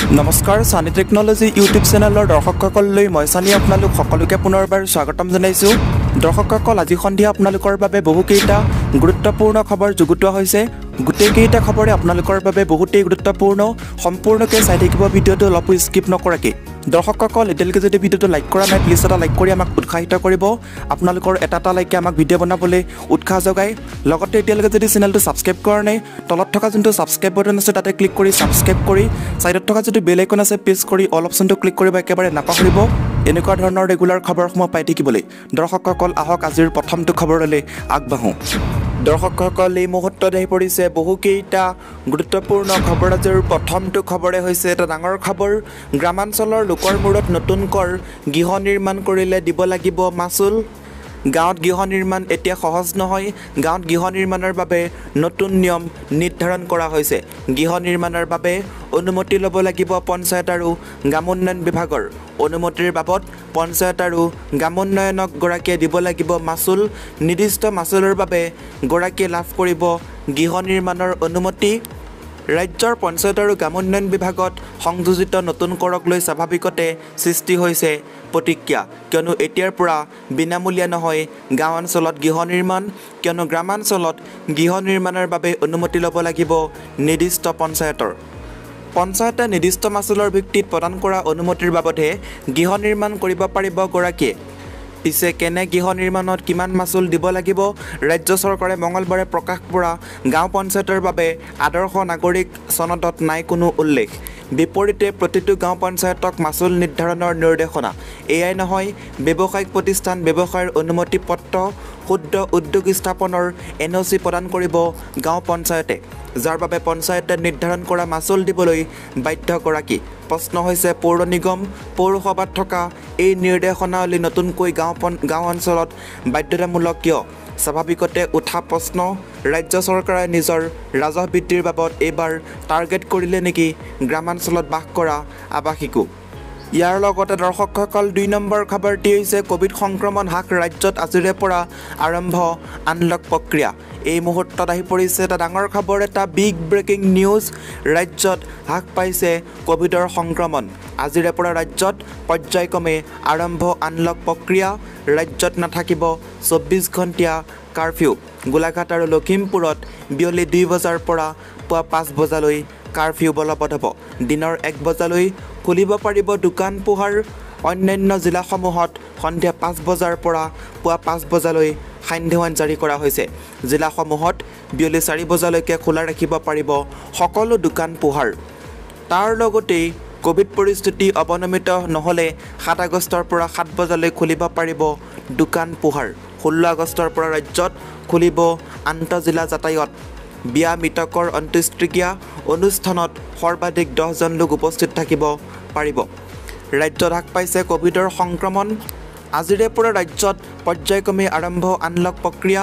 নমস্কাৰ সানি technology YouTube চেনেলৰ দৰ্শকসকললৈ মই সানি আপোনালোক সকলোকে পুনৰবাৰ স্বাগতম জনাইছো। দৰ্শকসকল আজি সন্ধিয়া আপোনালোকৰ বাবে বহুকেইটা গুৰুত্বপূৰ্ণ খবৰ যুগুতোৱা হৈছে। গোটেইকেইটা খবৰে আপোনালোকৰ বাবে বহুতেই গুৰুত্বপূৰ্ণ। সম্পূৰ্ণকৈ চাই থাকিব ভিডিঅ'টো অলপো স্কিপ নকৰাকৈ। দৰ্শকসকল এতিয়ালৈকে যদি ভিডিঅ'টো লাইক কৰা নাই প্লিজ এটা লাইক কৰি আমাক উৎসাহিত কৰিব। আপোনালোকৰ এটা লাইকে আমাক ভিডিঅ' বনাবলৈ উৎসাহ যোগায়। লগতে এতিয়ালৈকে যদি চেনেলটো ছাবস্ক্ৰাইব কৰা নাই তলত থকা যোনটো ছাবস্ক্ৰাইব বাটন আছে তাতে ক্লিক কৰি ছাবস্ক্ৰাইব কৰি সাইডত থকা যদি বেল আইকন আছে প্ৰেছ কৰি অল অপশ্যনটো ক্লিক কৰিব একেবাৰে নাপাহৰিব। এনেকুৱা ধৰণৰ ৰেগুলাৰ খবৰসমূহ পাই থাকিবলৈ। দৰ্শকসকল আহক আজিৰ প্ৰথমটো খবৰলৈ আগবাঢ়ো। দৰ্শকসকল এই মুহূৰ্তত আহি পৰিছে বহুকেইটা গুৰুত্বপূৰ্ণ খবৰ। আজিৰ প্ৰথমটো খবৰে হৈছে এটা ডাঙৰ খবৰ। গ্ৰামাঞ্চলৰ লোকৰ মূৰত নতুন কৰ, গৃহ নিৰ্মাণ কৰিলে দিব লাগিব মাচুল। গাঁৱত গৃহ নিৰ্মাণ এতিয়া সহজ নহয়। গাঁৱত গৃহ নিৰ্মাণৰ বাবে নতুন নিয়ম নিৰ্ধাৰণ কৰা হৈছে। গৃহ নিৰ্মাণৰ বাবে অনুমতি ল'ব লাগিব পঞ্চায়ত আৰু গ্ৰামোন্নয়ন বিভাগৰ। অনুমতিৰ বাবদ পঞ্চায়ত আৰু গ্ৰামোন্নয়নক গৰাকীয়ে দিব লাগিব মাচুল। নিৰ্দিষ্ট মাচুলৰ বাবে গৰাকীয়ে লাভ কৰিব গৃহ নিৰ্মাণৰ অনুমতি। ৰাজ্যৰ পঞ্চায়ত আৰু গ্ৰামোন্নয়ন বিভাগত সংযোজিত নতুন কৰক লৈ স্বাভাৱিকতে সৃষ্টি হৈছে প্ৰতিক্ৰিয়া। কিয়নো এতিয়াৰ পৰা বিনামূলীয়া নহয় গাঁও অঞ্চলত গৃহ নিৰ্মাণ। কিয়নো গ্ৰামাঞ্চলত গৃহ নিৰ্মাণৰ বাবে অনুমতি ল'ব লাগিব নিৰ্দিষ্ট পঞ্চায়তৰ। পঞ্চায়তে নিৰ্দিষ্ট মাচুলৰ ভিত্তিত প্ৰদান কৰা অনুমতিৰ বাবদহে গৃহ নিৰ্মাণ কৰিব পাৰিব গৰাকীয়ে। পিছে কেনে গৃহ নিৰ্মাণত কিমান মাচুল দিব লাগিব? ৰাজ্য চৰকাৰে মঙলবাৰে প্ৰকাশ কৰা গাঁও পঞ্চায়তৰ বাবে আদৰ্শ নাগৰিক চনদত নাই কোনো উল্লেখ। বিপৰীতে প্ৰতিটো গাঁও পঞ্চায়তক মাচুল নিৰ্ধাৰণৰ নিৰ্দেশনা। এয়াই নহয়, ব্যৱসায়িক প্ৰতিষ্ঠান ব্যৱসায়ৰ অনুমতি পত্ৰ, ক্ষুদ্ৰ উদ্যোগ স্থাপনৰ NOC প্ৰদান কৰিব গাঁও পঞ্চায়তে, যাৰ বাবে পঞ্চায়তে নিৰ্ধাৰণ কৰা মাচুল দিবলৈ বাধ্য গৰাকী। প্ৰশ্ন হৈছে পৌৰ নিগম পৌৰসভাত থকা এই নিৰ্দেশনাৱলী নতুনকৈ গাঁও অঞ্চলত বাধ্যতামূলক কিয়? স্বাভাৱিকতে উঠা প্ৰশ্ন। ৰাজ্য চৰকাৰে নিজৰ ৰাজহ বৃদ্ধিৰ বাবদ এইবাৰ টাৰ্গেট কৰিলে নেকি গ্ৰামাঞ্চলত বাস কৰা আৱাসিকো? ইয়াৰ লগতে দৰ্শকসকল ২ নম্বৰ খবৰটি হৈছে কোভিড সংক্ৰমণ হ্ৰাস, ৰাজ্যত আজিৰে পৰা আৰম্ভ আনলক প্ৰক্ৰিয়া। এই মুহূৰ্তত আহি পৰিছে এটা ডাঙৰ খবৰ, এটা বিগ ব্ৰেকিং নিউজ। ৰাজ্যত হ্ৰাস পাইছে কোভিডৰ সংক্ৰমণ। আজিৰে পৰা ৰাজ্যত পৰ্যায়ক্ৰমে আৰম্ভ আনলক প্ৰক্ৰিয়া। ৰাজ্যত নাথাকিব ২৪ ঘণ্টীয়া কাৰফিউ। গোলাঘাট আৰু লখিমপুৰত বিয়লি ২ বজাৰ পৰা পুৱা ৫ বজালৈ কাৰফিউ বলবৎ হ'ব। দিনৰ ১ বজালৈ খুলিব পাৰিব দোকান পোহাৰ। অন্যান্য জিলাসমূহত সন্ধিয়া ৫ বজাৰ পৰা পুৱা ৫ বজালৈ সান্ধ্য আইন জাৰি কৰা হৈছে। জিলাসমূহত বিয়লি ৪ বজালৈকে খোলা ৰাখিব পাৰিব সকলো দোকান পোহাৰ। তাৰ লগতেই কোভিড পৰিস্থিতি অৱনমিত নহ'লে ৭ আগষ্টৰ পৰা ৭ বজালৈ খুলিব পাৰিব দোকান পোহাৰ। ১৬ আগষ্টৰ পৰা ৰাজ্যত খুলিব আন্তঃজিলা যাতায়াত। বিয়া মৃতকৰ অন্ত্যেষ্টিক্ৰিয়া অনুষ্ঠানত সৰ্বাধিক ১০ জন লোক উপস্থিত থাকিব পাৰিব। ৰাজ্যত হ্ৰাস পাইছে কোভিডৰ সংক্ৰমণ। আজিৰে পৰা ৰাজ্যত পৰ্যায়ক্ৰমে আৰম্ভ আনলক প্ৰক্ৰিয়া।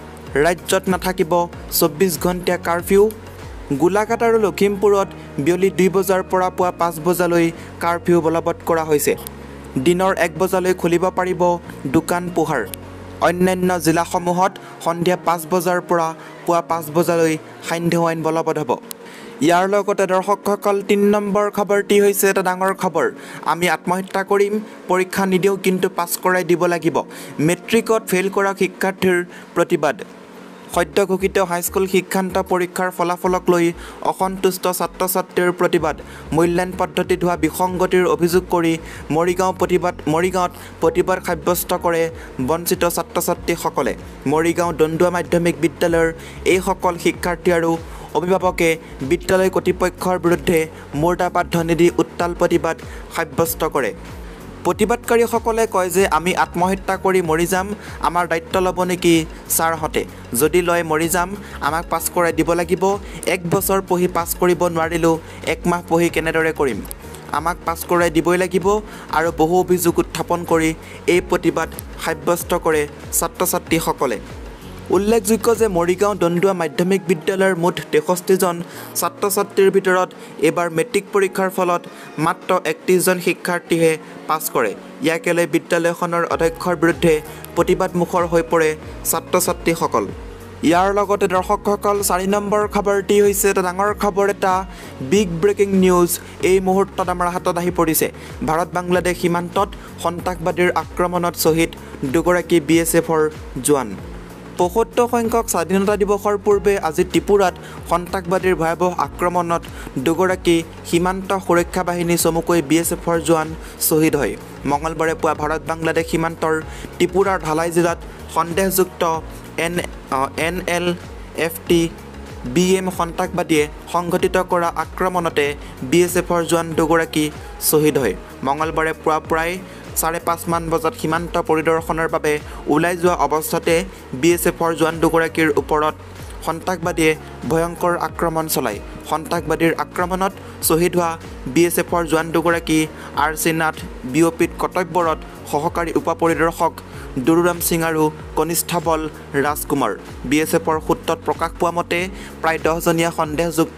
ৰাজ্যত নাথাকিব ২৪ ঘণ্টীয়া কাৰফিউ। গোলাঘাট আৰু লখিমপুৰত বিয়লি ২ বজাৰ পৰা পুৱা ৫ বজালৈ কাৰফিউ বলবৎ কৰা হৈছে। দিনৰ ১ বজালৈ খুলিব পাৰিব দোকান পোহাৰ। অন্যান্য জিলাসমূহত সন্ধিয়া ৫ বজাৰ পৰা পুৱা ৫ বজালৈ সান্ধ্য আইন বলবৎ হ'ব। ইয়াৰ লগতে দৰ্শকসকল ৩ নম্বৰ খবৰটি হৈছে এটা ডাঙৰ খবৰ। আমি আত্মহত্যা কৰিম, পৰীক্ষা নিদিওঁ কিন্তু পাছ কৰাই দিব লাগিব। মেট্ৰিকত ফেইল কৰা শিক্ষাৰ্থীৰ প্ৰতিবাদ। সদ্য ঘোষিত হাইস্কুল শিক্ষান্ত পৰীক্ষাৰ ফলাফলক লৈ অসন্তুষ্ট ছাত্ৰ ছাত্ৰীৰ প্ৰতিবাদ। মূল্যায়ন পদ্ধতিত হোৱা বিসংগতিৰ অভিযোগ কৰি মৰিগাঁৱত প্ৰতিবাদ সাব্যস্ত কৰে বঞ্চিত ছাত্ৰ ছাত্ৰীসকলে। মৰিগাঁও দন্দুৱা মাধ্যমিক বিদ্যালয়ৰ এইসকল শিক্ষাৰ্থী আৰু অভিভাৱকে বিদ্যালয় কৰ্তৃপক্ষৰ বিৰুদ্ধে মুৰ্দাবাদ ধ্বনি দি উত্তাল প্ৰতিবাদ সাব্যস্ত কৰে। প্ৰতিবাদকাৰীসকলে কয় যে আমি আত্মহত্যা কৰি মৰি যাম, আমাৰ দায়িত্ব ল'ব নেকি ছাৰহঁতে? যদি লয় মৰি যাম, আমাক পাছ কৰাই দিব লাগিব। ১ বছৰ পঢ়ি পাছ কৰিব নোৱাৰিলোঁ, ১ মাহ পঢ়ি কেনেদৰে কৰিম? আমাক পাছ কৰাই দিবই লাগিব। আৰু বহু অভিযোগ উত্থাপন কৰি এই প্ৰতিবাদ সাব্যস্ত কৰে ছাত্ৰ ছাত্ৰীসকলে। উল্লেখযোগ্য যে মৰিগাঁও দন্দুৱা মাধ্যমিক বিদ্যালয়ৰ মুঠ ৬৩ জন ছাত্ৰ ছাত্ৰীৰ ভিতৰত এইবাৰ মেট্ৰিক পৰীক্ষাৰ ফলত মাত্ৰ ৩১ জন শিক্ষাৰ্থীহে পাছ কৰে। ইয়াকে লৈ বিদ্যালয়খনৰ অধ্যক্ষৰ বিৰুদ্ধে প্ৰতিবাদমুখৰ হৈ পৰে ছাত্ৰ ছাত্ৰীসকল। ইয়াৰ লগতে দৰ্শকসকল 4 নম্বৰ খবৰটি হৈছে এটা ডাঙৰ খবৰ এটা বিগ ব্ৰেকিং নিউজ এই মুহূৰ্তত আমাৰ হাতত আহি পৰিছে ভাৰত বাংলাদেশ সীমান্তত সন্ত্ৰাসবাদীৰ আক্ৰমণত শ্বহীদ দুগৰাকী বিএছএফৰ জোৱান ৭৫ সংখ্যক স্বাধীনতা দিৱসৰ পূৰ্বে আজি ত্ৰিপুৰাত সন্ত্ৰাসবাদীৰ ভয়াৱহ আক্ৰমণত দুগৰাকী সীমান্ত সুৰক্ষা বাহিনী চমুকৈ বিএছএফৰ জোৱান শ্বহীদ হয় মঙলবাৰে পুৱা ভাৰত বাংলাদেশ সীমান্তৰ ত্ৰিপুৰাৰ ঢালাই জিলাত সন্দেহযুক্ত NLFT BM সন্ত্ৰাসবাদীয়ে সংঘটিত কৰা আক্ৰমণতে বিএছএফৰ জোৱান দুগৰাকী শ্বহীদ হয় মঙলবাৰে পুৱা প্ৰায় 5:30 মান বজাত সীমান্ত পৰিদৰ্শনৰ বাবে ওলাই যোৱা অৱস্থাতে বিএছএফৰ জোৱান দুগৰাকীৰ ওপৰত সন্ত্ৰাসবাদীয়ে ভয়ংকৰ আক্ৰমণ চলায় সন্ত্ৰাসবাদীৰ আক্ৰমণত শ্বহীদ হোৱা বিএছএফৰ জোৱান দুগৰাকী RC নাথ বিঅপিত কৰ্তব্যৰত সহকাৰী উপপৰিদৰ্শক দুৰুৰাম সিং আৰু কনিষ্ঠবল ৰাজকুমাৰ বিএছএফৰ সূত্ৰত প্ৰকাশ পোৱা মতে প্ৰায় 10জনীয়া সন্দেহযুক্ত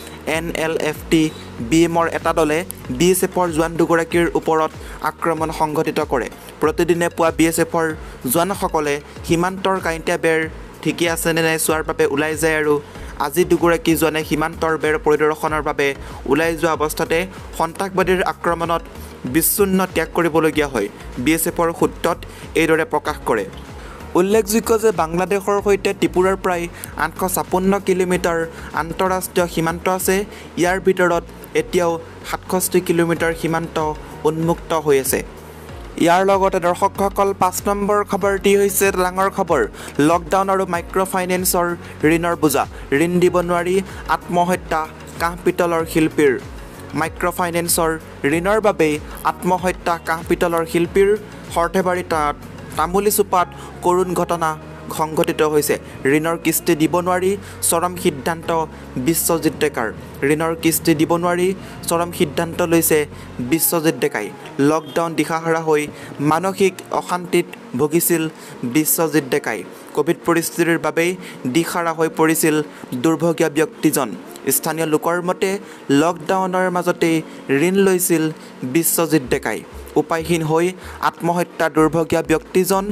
NLFT BMৰ এটা দলে বিএছএফৰ জোৱান দুগৰাকীৰ ওপৰত আক্ৰমণ সংঘটিত কৰে প্ৰতিদিনে পুৱা বিএছএফৰ জোৱানসকলে সীমান্তৰ কাইণ্টা বেৰ ঠিকে আছে নে নাই চোৱাৰ বাবে ওলাই যায় আৰু আজি দুগৰাকী জোৱানে সীমান্তৰ বেৰ পৰিদৰ্শনৰ বাবে ওলাই যোৱা অৱস্থাতে সন্ত্ৰাসবাদীৰ আক্ৰমণত বিচ্ছিন্ন ত্যাগ কৰিবলগীয়া হয় বিএছএফৰ সূত্ৰত এইদৰে প্ৰকাশ কৰে উল্লেখযোগ্য যে বাংলাদেশৰ সৈতে ত্ৰিপুৰাৰ প্ৰায় 856 কিলোমিটাৰ আন্তঃৰাষ্ট্ৰীয় সীমান্ত আছে ইয়াৰ ভিতৰত এতিয়াও 67 কিলোমিটাৰ সীমান্ত উন্মুক্ত হৈ আছে ইয়াৰ লগতে দৰ্শকসকল 5 নম্বৰ খবৰটি হৈছে ডাঙৰ খবৰ লকডাউন আৰু মাইক্ৰ ফাইনেন্সৰ ঋণৰ বোজা ঋণ দিব নোৱাৰি আত্মহত্যা কাঁহ পিতলৰ শিল্পীৰ মাইক্ৰ ফাইনেন্সৰ ঋণৰ বাবে আত্মহত্যা কাঁহ পিতলৰ শিল্পীৰ সৰ্থেবাৰী তামুলী চুপাত কৰুণ ঘটনা সংঘটিত হৈছে ঋণৰ কিস্তি দিব নোৱাৰি চৰম সিদ্ধান্ত বিশ্বজিৎ ডেকাৰ ঋণৰ কিস্তি দিব নোৱাৰি চৰম সিদ্ধান্ত লৈছে বিশ্বজিৎ ডেকাই লকডাউন দিশাহাৰা হৈ মানসিক অশান্তিত ভুগিছিল বিশ্বজিৎ ডেকাই কোভিড পৰিস্থিতিৰ বাবে দিশাহাৰা হৈ পৰিছিল দুৰ্ভগীয়া ব্যক্তিজন স্থানীয় লোকৰ মতে লকডাউনৰ মাজতে ঋণ লৈছিল বিশ্বজিৎ ডেকাই উপায়হীন হৈ আত্মহত্যা দুৰ্ভগীয়া ব্যক্তিজন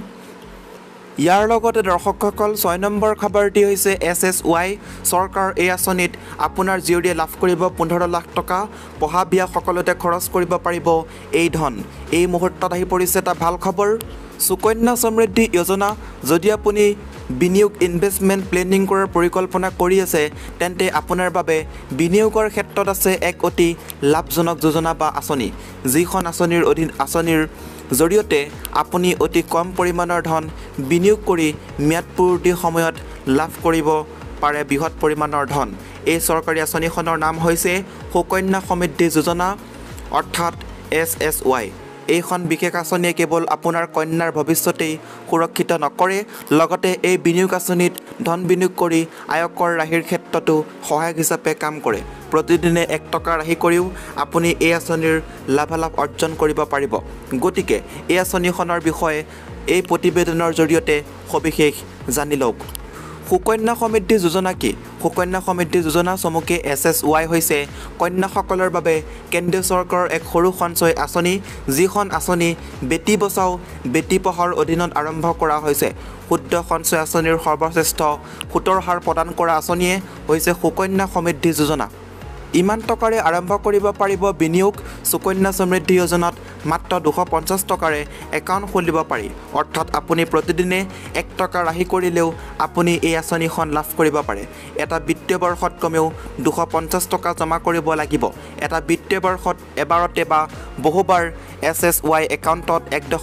ইয়াৰ লগতে দৰ্শকসকল 6 নম্বৰ খবৰটি হৈছে SSY চৰকাৰ এই আঁচনিত আপোনাৰ জীয়ৰীয়ে লাভ কৰিব 15 লাখ টকা পঢ়া বিয়া সকলোতে খৰচ কৰিব পাৰিব এই ধন এই মুহূৰ্তত আহি পৰিছে এটা ভাল খবৰ সুকন্যা সমৃদ্ধি যোজনা যদি আপুনি বিনিয়োগ ইনভেষ্টমেণ্ট প্লেনিং কৰাৰ পৰিকল্পনা কৰি আছে তেন্তে আপোনাৰ বাবে বিনিয়োগৰ ক্ষেত্ৰত আছে এক অতি লাভজনক যোজনা বা আঁচনি যিখন আঁচনিৰ জৰিয়তে আপুনি অতি কম পৰিমাণৰ ধন বিনিয়োগ কৰি ম্যাদপূৰ্তিৰ সময়ত লাভ কৰিব পাৰে বৃহৎ পৰিমাণৰ ধন এই চৰকাৰী আঁচনিখনৰ নাম হৈছে সুকন্যা সমৃদ্ধি যোজনা অৰ্থাৎ SSY এইখন বিশেষ আঁচনিয়ে কেৱল আপোনাৰ কন্যাৰ ভৱিষ্যতেই সুৰক্ষিত নকৰে লগতে এই বিনিয়োগ আঁচনিত ধন বিনিয়োগ কৰি আয়কৰ ৰাহিৰ ক্ষেত্ৰতো সহায়ক হিচাপে কাম কৰে প্ৰতিদিনে 1 টকা ৰাহি কৰিও আপুনি এই আঁচনিৰ লাভালাভ অৰ্জন কৰিব পাৰিব গতিকে এই আঁচনিখনৰ বিষয়ে এই প্ৰতিবেদনৰ জৰিয়তে সবিশেষ জানি লওক সুকন্যা সমৃদ্ধি যোজনা কি সুকন্যা সমৃদ্ধি যোজনা চমুকে SSY হৈছে কন্যাসকলৰ বাবে কেন্দ্ৰীয় চৰকাৰৰ এক সৰু সঞ্চয় আঁচনি যিখন আঁচনি বেটি বচাও বেটি পঢ়াৰ অধীনত আৰম্ভ কৰা হৈছে ক্ষুদ্ৰ সঞ্চয় আঁচনিৰ সৰ্বশ্ৰেষ্ঠ সুতৰ হাৰ প্ৰদান কৰা আঁচনিয়ে হৈছে সুকন্যা সমৃদ্ধি যোজনা ইমান টকাৰে আৰম্ভ কৰিব পাৰিব বিনিয়োগ সুকন্যা সমৃদ্ধি যোজনাত মাত্ৰ 250 টকাৰে একাউণ্ট খুলিব পাৰি অৰ্থাৎ আপুনি প্ৰতিদিনে 1 টকা ৰাহি কৰিলেও আপুনি এই আঁচনিখন লাভ কৰিব পাৰে এটা বিত্তীয় বৰ্ষত কমেও 250 টকা জমা কৰিব লাগিব এটা বিত্তীয় বৰ্ষত এবাৰতে বা বহুবাৰ SSY একাউণ্টত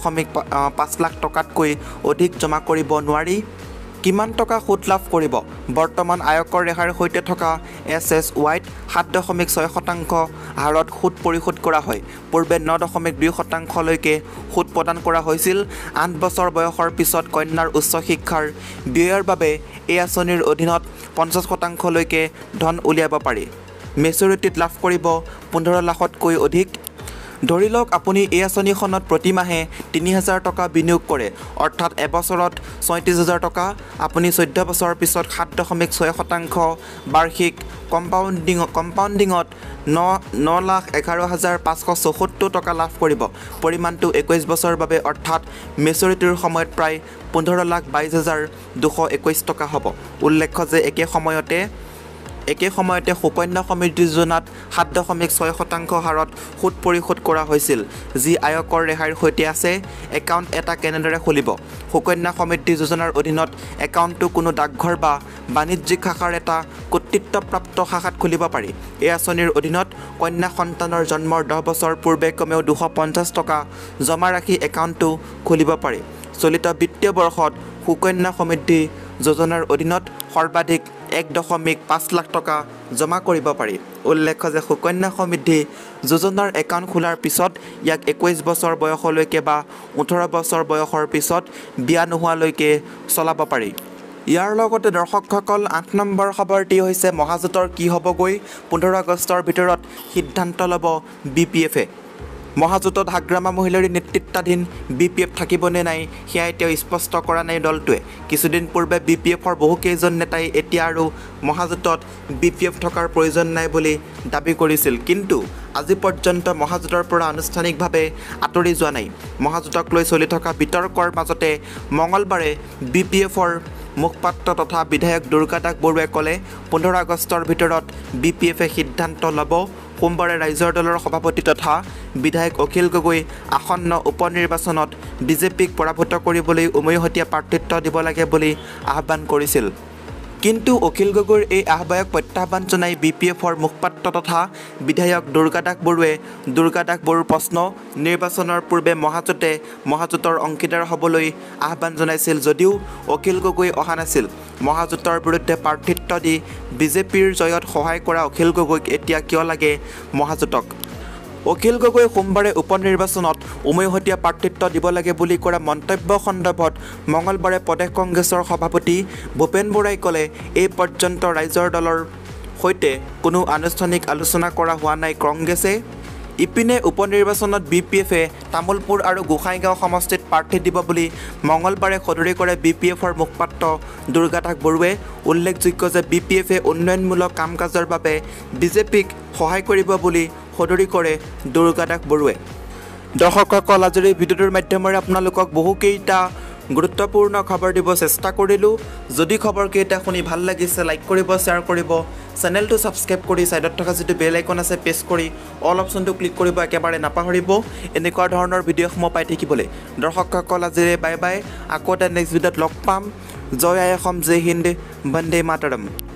1.5 লাখ টকাতকৈ অধিক জমা কৰিব নোৱাৰি কিমান টকা সুদ লাভ কৰিব বৰ্তমান আয়কৰ ৰেহাইৰ সৈতে থকা SSYত 7.6% হাৰত সুদ পৰিশোধ কৰা হয় পূৰ্বে 9.2% লৈকে সুদ প্ৰদান কৰা হৈছিল 8 বছৰ বয়সৰ পিছত কন্যাৰ উচ্চ শিক্ষাৰ ব্যয়ৰ বাবে এই আঁচনিৰ অধীনত 50% লৈকে ধন উলিয়াব পাৰি মেচুৰিটিত লাভ কৰিব 15 লাখতকৈ অধিক ধৰি লওক আপুনি এই আঁচনিখনত প্ৰতি মাহে ৩,০০০ টকা বিনিয়োগ কৰে অৰ্থাৎ এবছৰত ৩৬,০০০ টকা আপুনি ১৪ বছৰৰ পিছত ৭.৬% বাৰ্ষিক কম্পাউণ্ডিঙত ৯,১১,৫৭৪ টকা লাভ কৰিব। পৰিমাণটো ২১ বছৰৰ বাবে অৰ্থাৎ মেচুৰিটিৰ সময়ত প্ৰায় ১৫,২২,২২১ টকা হ'ব। উল্লেখ্য যে একে সময়তে সুকন্যা সমৃদ্ধি যোজনাত ৭.৬% হাৰত সুদ পৰিশোধ কৰা হৈছিল, যি আয়কৰ ৰেহাইৰ সৈতে আছে। একাউণ্ট এটা কেনেদৰে খুলিব? সুকন্যা সমৃদ্ধি যোজনাৰ অধীনত একাউণ্টটো কোনো ডাকঘৰ বা বাণিজ্যিক শাখাৰ এটা কৰ্তৃত্বপ্ৰাপ্ত শাখাত খুলিব পাৰি। এই আঁচনিৰ অধীনত কন্যা সন্তানৰ জন্মৰ 10 বছৰ পূৰ্বে কমেও 250 টকা জমা ৰাখি একাউণ্টটো খুলিব পাৰি। চলিত বিত্তীয় বৰ্ষত সুকন্যা সমৃদ্ধি যোজনাৰ অধীনত সৰ্বাধিক ১.৫ লাখ টকা জমা কৰিব পাৰি। উল্লেখ্য যে সুকন্যা সমৃদ্ধি যোজনাৰ একাউণ্ট খোলাৰ পিছত ইয়াক ২১ বছৰ বয়সলৈকে বা ১৮ বছৰ বয়সৰ পিছত বিয়া নোহোৱালৈকে চলাব পাৰি। ইয়াৰ লগতে দৰ্শকসকল ৮ নম্বৰ খবৰটি হৈছে মহাজোঁটৰ কি হ'বগৈ? ১৫ আগষ্টৰ ভিতৰত সিদ্ধান্ত ল'ব BPF-এ। মহাজোঁটত হাগ্ৰামা মহিলাৰী নেতৃত্বাধীন BPF থাকিব নে নাই সেয়া এতিয়াও স্পষ্ট কৰা নাই দলটোৱে। কিছুদিন পূৰ্বে BPF-ৰ বহুকেইজন নেতাই এতিয়া আৰু মহাজোঁটত BPF থকাৰ প্ৰয়োজন নাই বুলি দাবী কৰিছিল, কিন্তু আজি পৰ্যন্ত মহাজোঁটৰ পৰা আনুষ্ঠানিকভাৱে আঁতৰি যোৱা নাই। মহাজোঁটক লৈ চলি থকা বিতৰ্কৰ মাজতে মঙলবাৰে BPF-ৰ মুখপাত্ৰ তথা বিধায়ক দুৰ্গা দাস বৰুৱাই ক'লে ১৫ আগষ্টৰ ভিতৰত BPF-এ সিদ্ধান্ত ল'ব। সোমবাৰে ৰাইজৰ দলৰ সভাপতি তথা বিধায়ক অখিল গগৈ আসন্ন উপ নিৰ্বাচনত বিজেপিক পৰাভূত কৰিবলৈ উমৈহতীয়া প্ৰাৰ্থিত্ব দিব লাগে বুলি আহ্বান কৰিছিল। কিন্তু অখিল গগৈৰ এই আহ্বায়ক প্ৰত্যাহ্বান জনাই BPF-ৰ মুখপাত্ৰ তথা বিধায়ক দুৰ্গা দাস বৰুৱাৰ প্ৰশ্ন, নিৰ্বাচনৰ পূৰ্বে মহাজোঁটৰ অংশীদাৰ হ'বলৈ আহ্বান জনাইছিল যদিও অখিল গগৈ অহা নাছিল। মহাজোঁটৰ বিৰুদ্ধে প্ৰাৰ্থিত্ব দি বিজেপিৰ জয়ত সহায় কৰা অখিল গগৈক এতিয়া কিয় লাগে মহাজোঁটক? অখিল গগৈ সোমবাৰে উপ নিৰ্বাচনত উমৈহতীয়া প্ৰাৰ্থিত্ব দিব লাগে বুলি কৰা মন্তব্য সন্দৰ্ভত মঙলবাৰে প্ৰদেশ কংগ্ৰেছৰ সভাপতি ভূপেন বৰাই ক'লে, এই পৰ্যন্ত ৰাইজৰ দলৰ সৈতে কোনো আনুষ্ঠানিক আলোচনা কৰা হোৱা নাই কংগ্ৰেছে। ইপিনে উপ নিৰ্বাচনত BPF-এ তামুলপুৰ আৰু গোসাইগাঁও সমষ্টিত প্ৰাৰ্থী দিব বুলি মঙলবাৰে সদৰি কৰে BPF-ৰ মুখপাত্ৰ দুৰ্গা দাস বৰুৱাই। উল্লেখযোগ্য যে BPF-এ উন্নয়নমূলক কাম কাজৰ বাবে বিজেপিক সহায় কৰিব বুলি সদৰি কৰে দুৰ্গা দাস বৰুৱাই। দৰ্শকসকল, আজিৰ এই ভিডিঅ'টোৰ মাধ্যমেৰে আপোনালোকক বহুকেইটা গুৰুত্বপূৰ্ণ খবৰ দিব চেষ্টা কৰিলোঁ। যদি খবৰকেইটা শুনি ভাল লাগিছে লাইক কৰিব, শ্বেয়াৰ কৰিব, চেনেলটো ছাবস্ক্ৰাইব কৰি ছাইডত থকা যিটো বেল আইকন আছে প্ৰেছ কৰি অল অপশ্যনটো ক্লিক কৰিব একেবাৰে নাপাহৰিব এনেকুৱা ধৰণৰ ভিডিঅ'সমূহ পাই থাকিবলৈ। দৰ্শকসকল, আজিৰে বাই বাই। আকৌ এটা নেক্সট ভিডিঅ'ত লগ পাম। জয় আই অসম, জয় হিন্দ, বন্দে মাতৰম।